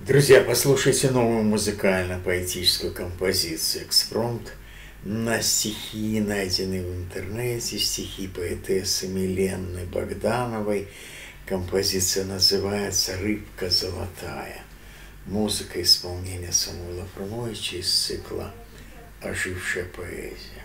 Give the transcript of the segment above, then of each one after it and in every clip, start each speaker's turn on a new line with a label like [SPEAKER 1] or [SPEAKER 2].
[SPEAKER 1] Друзья, послушайте новую музыкально-поэтическую композицию «Экспромт» на стихи, найденные в интернете, стихи поэтессы Милены Богдановой. Композиция называется «Рыбка золотая». Музыка исполнения Самуила Фрумовича из цикла «Ожившая поэзия».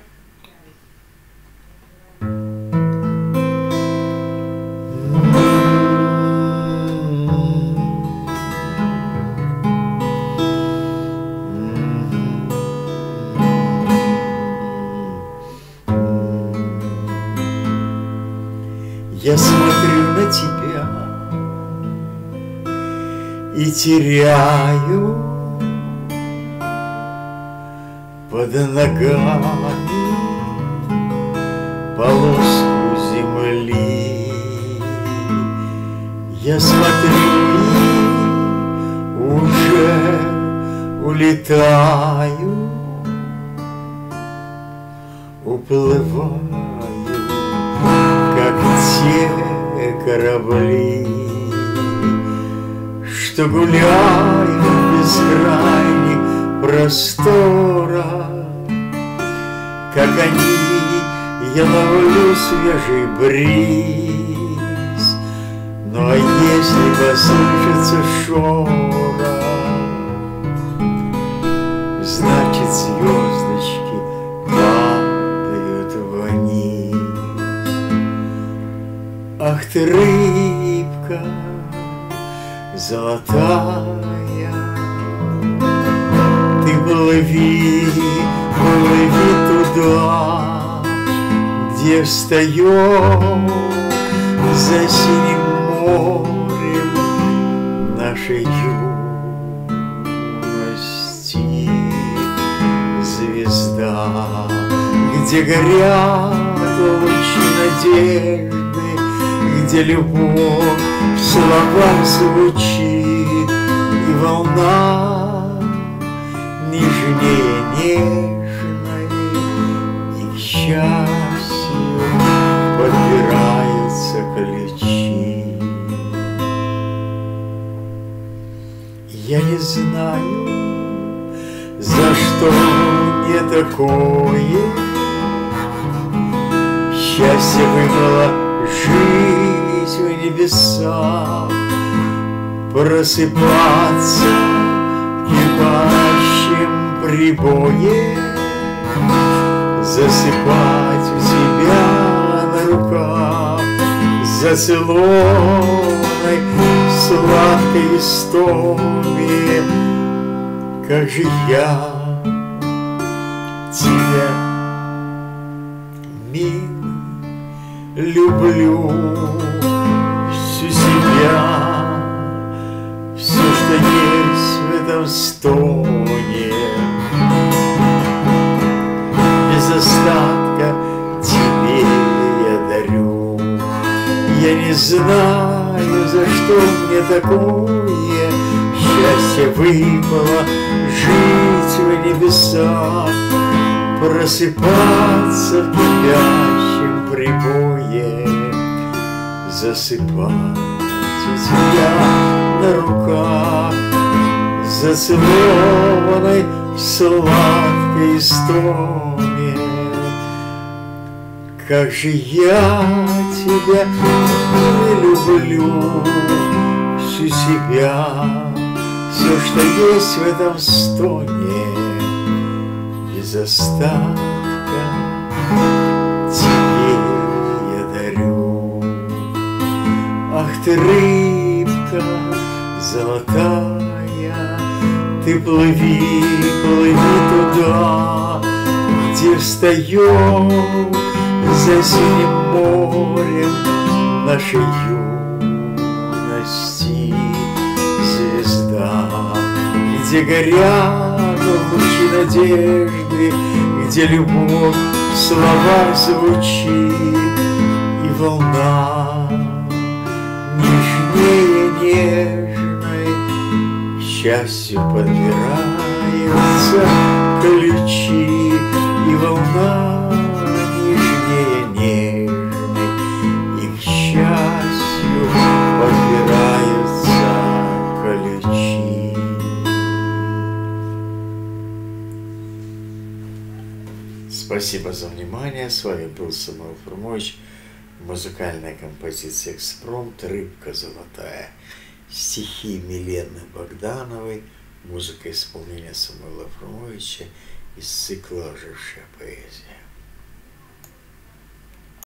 [SPEAKER 1] Я смотрю на тебя и теряю под ногами полоску земли. Я смотрю и уже улетаю, уплываю, как те корабли, что гуляют в бескрайних просторах. Как они, я ловлю свежий бриз, но если послышится шорох, значит звездочки падают вниз. Ах ты, рыбка золотая, ты плыви, плыви туда, где встаем за синим морем нашей юности звезда, где горят лучи надежды, где любовь в словах звучит, и волна нежнее нежной, и к счастью подбираются ключи. Я не знаю, за что мне такое счастье выпало жить в небесах, просыпаться в кипящем прибое, засыпать у тебя на руках, зацелованной сладкой истоме. Как же я тебя, милый, люблю всю себя, все, что есть в этом стоне, без остатка тебе я дарю. Я не знаю, за что мне такое счастье выпало жить в небесах, просыпаться в кипящем прибое, засыпать у тебя на руках, зацелованной в сладкой истоме. Как же я тебя не люблю всю себя, все, что есть в этом стоне, без остатка тебе я дарю. Ах ты, рыбка золотая, ты плыви, плыви туда, где встаем за синим морем нашей юности звезда, где горят лучи надежды, где любовь в словах звучит, и волна нежнее нежной к счастью подбираются ключи, и волна нежнее нежной и к счастью подбираются ключи. Спасибо за внимание. С вами был Самуил Фрумович. Музыкальная композиция «Экспромт», «Рыбка золотая». Стихи Милены Богдановой. Музыка исполнения Самуила Фрумовича из цикла «Ожившая поэзия».